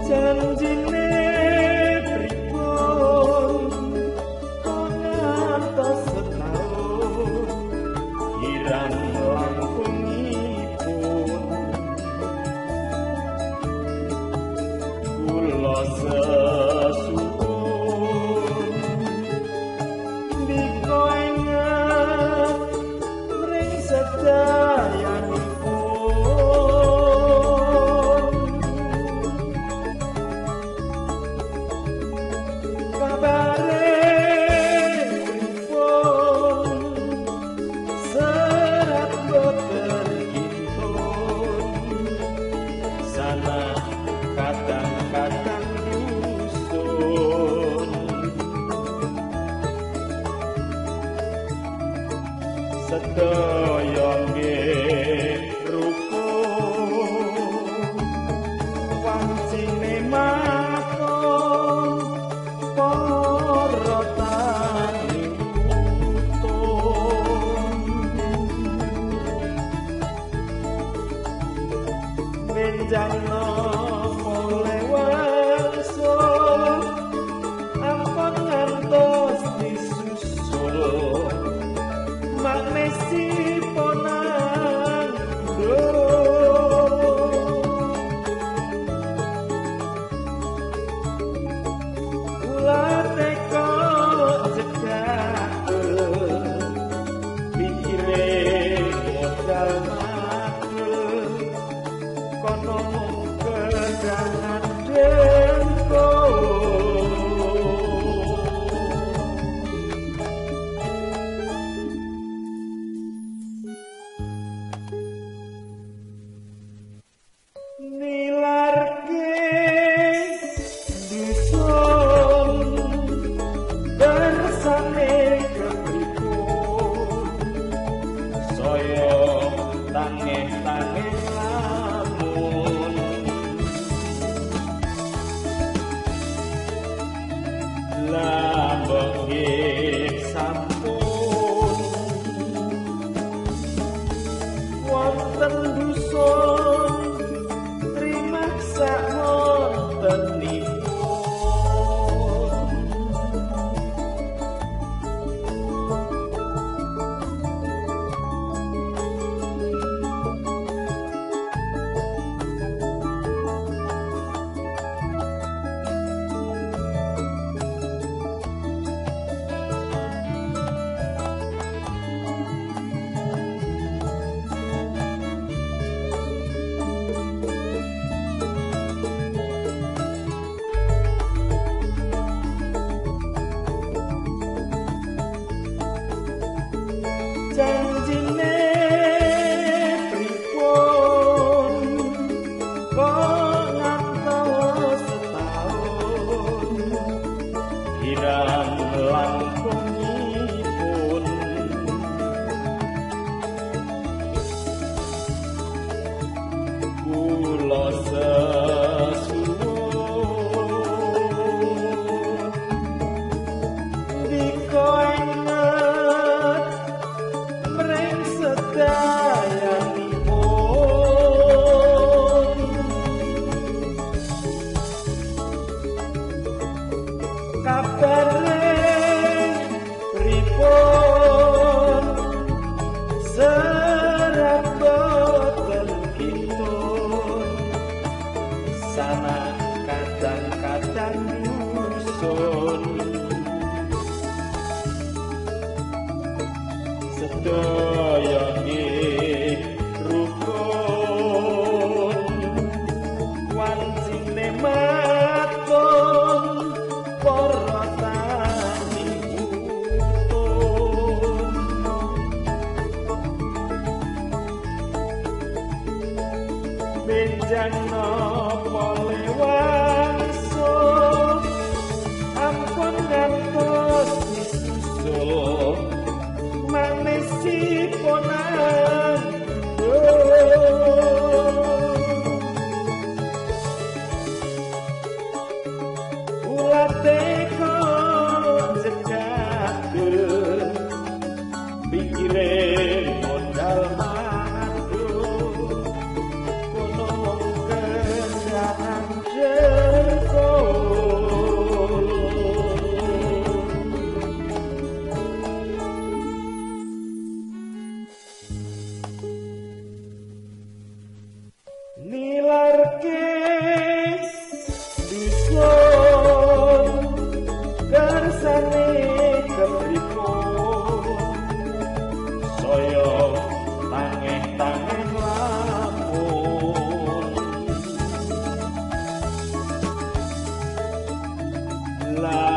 janjine pripun kok ngantos setahun irang langkungipun kula sesuwun nika ingat mring sedayanipun kadang-kadang dusun sedaya nggih rukun wancine maton para tani utun benjana Magnesi ponang kula teka cekak pikire modal matur kono kedangan dempo sampun wonten dusun trimah sak wontenipun janjine pripun kok ngantos setahun irang langkungipun kula sesuwun dika inget mring sedayanipun kabare pripun serat boten kitun sana kadang-kadang dusun sedaya nggih rukun wancine maton para tani utun benjang napa la